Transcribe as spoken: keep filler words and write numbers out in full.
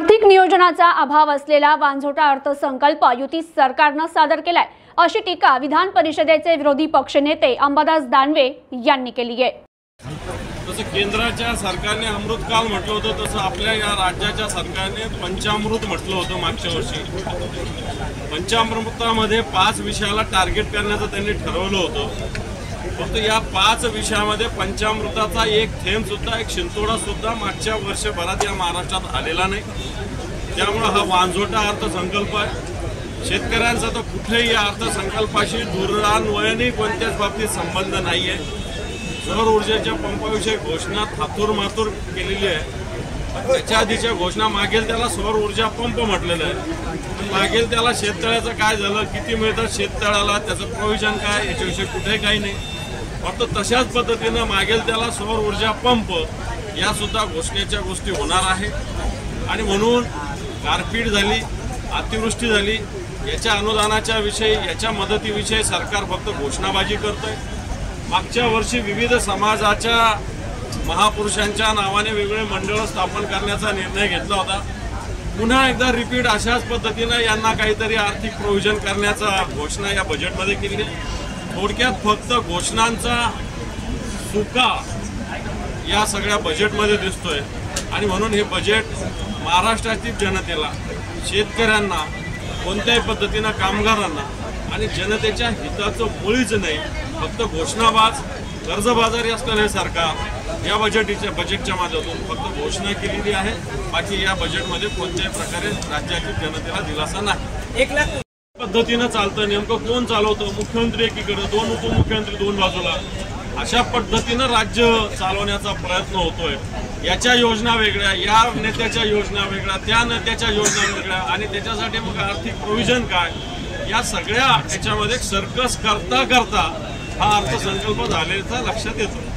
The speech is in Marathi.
आर्थिक नियोजनाचा अभाव असलेला वांझोटा अर्थसंकल्प युती सरकारने सादर केलाय, अशी टीका विधान परिषदेचे विरोधी पक्षनेते अंबादास दानवे यांनी केली आहे। तसं केंद्राच्या सरकारने अमृतकाल म्हटलं होतं, तसं आपल्या या राज्याच्या सरकारने पंचामृत म्हटलं होतं मागच्या वर्षी। पंचामृतामध्ये पाच विषयाला टार्गेट करण्याचं त्यांनी ठरवलं होतं। फक्त या पाच विषयामध्ये पंचामृताचा एक थेंब सुद्धा, एक शिंतोडा सुद्धा मागच्या वर्षभरात या महाराष्ट्रात आलेला नाही। त्यामुळे हा वांझोटा अर्थसंकल्प आहे। शेतकऱ्यांचा तर कुठेही या अर्थसंकल्पाशी दूरवरणी कोणत्याच बाबतीत संबंध नाही आहे। सौर ऊर्जेच्या पंपाविषयी घोषणा थातूर मातूर केलेली आहे। त्याच्या आधीच्या घोषणा मागेल त्याला सौर ऊर्जा पंप म्हटलेलं आहे, मागेल त्याला शेततळ्याचं काय झालं, किती मिळतं शेततळ्याला, त्याचं प्रोव्हिजन काय, याच्याविषयी कुठे काही नाही। फक्त तशाच पद्धतीनं मागेल त्याला सौर ऊर्जा पंप या सुद्धा घोषणेच्या गोष्टी होणार आहे। आणि म्हणून गारपीट झाली, अतिवृष्टी झाली, याच्या अनुदानाच्या विषयी, याच्या मदतीविषयी सरकार फक्त घोषणाबाजी करतंय। मागच्या वर्षी विविध समाजाच्या महापुरुषांच्या नावाने वेगवेगळे मंडळ स्थापन करण्याचा निर्णय घेतला होता। पुन्हा एकदा रिपीट अशाच पद्धतीनं यांना काहीतरी आर्थिक प्रोव्हिजन करण्याचा घोषणा या बजेटमध्ये केली आहे। थोडक्यात फक्त घोषणांचा सुका या सगळ्या बजेटमध्ये दिसतोय। आणि म्हणून हे बजेट महाराष्ट्रातील जनतेला, शेतकऱ्यांना, कोणत्याही पद्धतीनं कामगारांना आणि जनतेच्या हिताचं मुळीच नाही, फक्त घोषणाबाज, कर्जबाजारी असलेलं हे सरकार या बजेटच्या बजेटच्या माध्यमातून फक्त घोषणा केलेली आहे। बाकी या बजेटमध्ये कोणत्याही प्रकारे राज्यातील जनतेला दिलासा नाही। एक लाख पद्धतीनं चालतं, नेमकं कोण चालवतं, मुख्यमंत्री एकीकडे, दोन उपमुख्यमंत्री दोन बाजूला, अशा पद्धतीनं राज्य चालवण्याचा प्रयत्न होतोय। याच्या योजना वेगळ्या, या नेत्याच्या योजना वेगळ्या, त्या नेत्याच्या योजना वेगळ्या, आणि त्याच्यासाठी मग आर्थिक प्रोव्हिजन काय, या सगळ्या याच्यामध्ये सर्कस करता करता हा अर्थसंकल्प झाल्याचा लक्षात येतो।